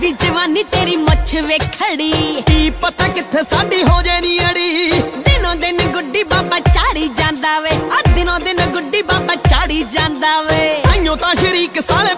दी जवानी तेरी मुछ वेखड़ी, की पता किथे साडी हो जानी अड़ी। दिनों दिन गुड्डी बाबा चाड़ी जांदा वे, दिनों दिन गुड्डी बाबा चाड़ी जांदा वे। आइयो तां शरीक साले